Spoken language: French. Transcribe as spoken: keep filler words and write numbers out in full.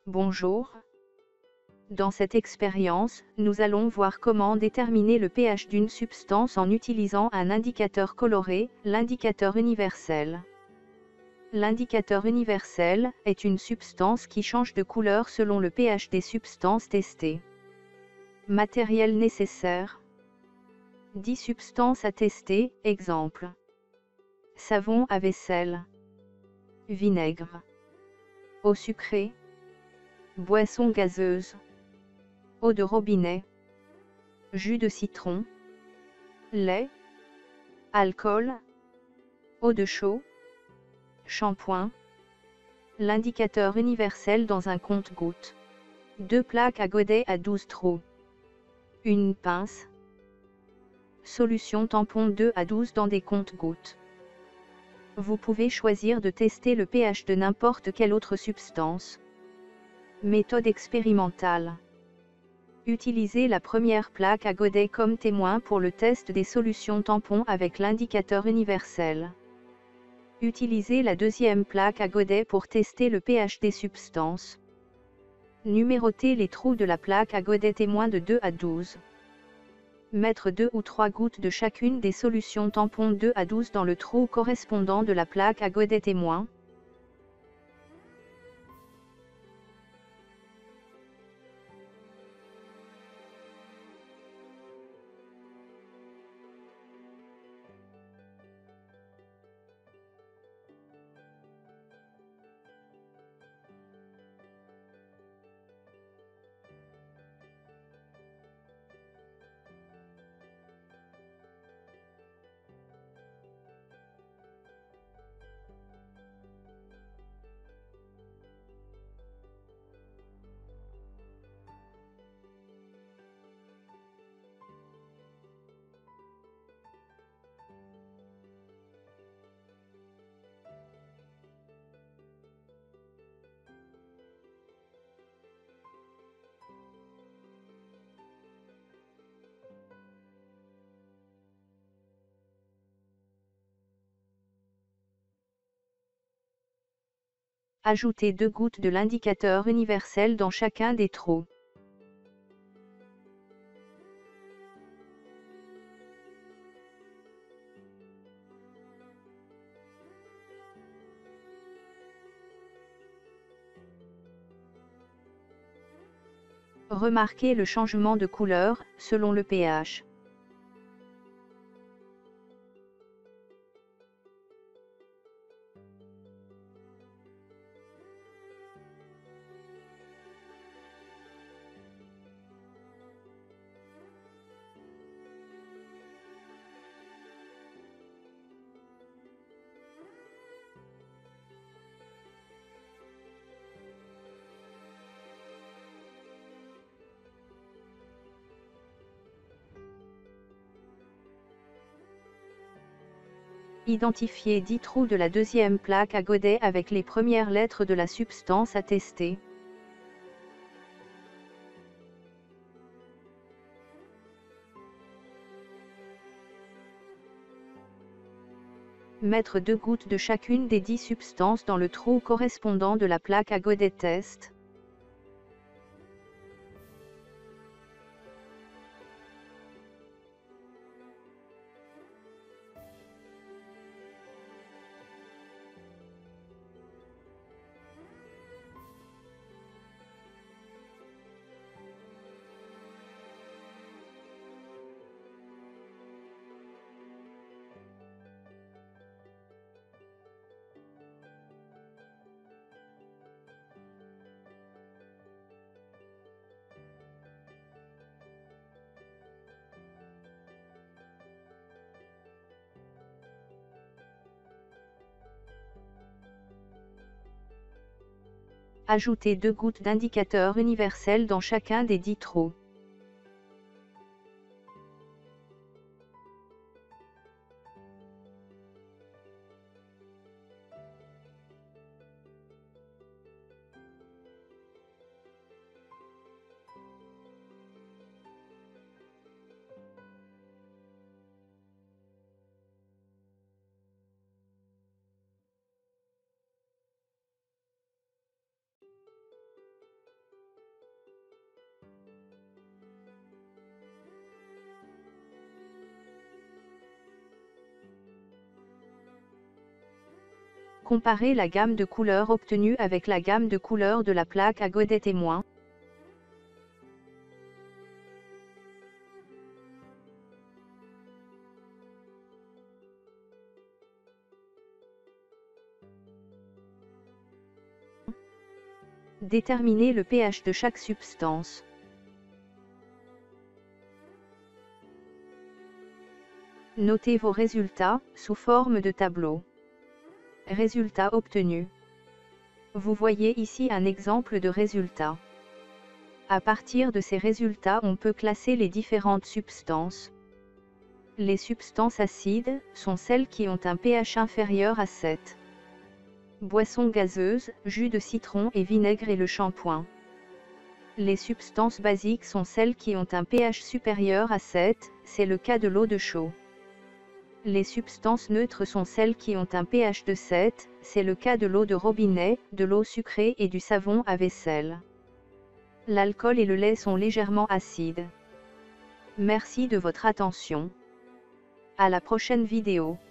Bonjour. Dans cette expérience, nous allons voir comment déterminer le pH d'une substance en utilisant un indicateur coloré, l'indicateur universel. L'indicateur universel est une substance qui change de couleur selon le pH des substances testées. Matériel nécessaire. dix substances à tester, exemple. Savon à vaisselle. Vinaigre. Eau sucrée. Boisson gazeuse. Eau de robinet. Jus de citron. Lait. Alcool. Eau de chaux. Shampoing. L'indicateur universel dans un compte-gouttes. Deux plaques à godet à douze trous. Une pince. Solution tampon deux à douze dans des comptes-gouttes. Vous pouvez choisir de tester le pH de n'importe quelle autre substance. Méthode expérimentale. Utilisez la première plaque à godet comme témoin pour le test des solutions tampons avec l'indicateur universel. Utilisez la deuxième plaque à godet pour tester le pH des substances. Numérotez les trous de la plaque à godet témoin de deux à douze. Mettre deux ou trois gouttes de chacune des solutions tampons deux à douze dans le trou correspondant de la plaque à godet témoin. Ajoutez deux gouttes de l'indicateur universel dans chacun des trous. Remarquez le changement de couleur, selon le pH. Identifiez dix trous de la deuxième plaque à godet avec les premières lettres de la substance à tester. Mettre deux gouttes de chacune des dix substances dans le trou correspondant de la plaque à godet test. Ajoutez deux gouttes d'indicateur universel dans chacun des dix trous. Comparez la gamme de couleurs obtenue avec la gamme de couleurs de la plaque à godet témoin. Déterminez le pH de chaque substance. Notez vos résultats, sous forme de tableau. Résultats obtenus. Vous voyez ici un exemple de résultat. À partir de ces résultats, on peut classer les différentes substances. Les substances acides sont celles qui ont un pH inférieur à sept. Boissons gazeuses, jus de citron et vinaigre et le shampoing. Les substances basiques sont celles qui ont un pH supérieur à sept, c'est le cas de l'eau de chaux. Les substances neutres sont celles qui ont un pH de sept, c'est le cas de l'eau de robinet, de l'eau sucrée et du savon à vaisselle. L'alcool et le lait sont légèrement acides. Merci de votre attention. À la prochaine vidéo.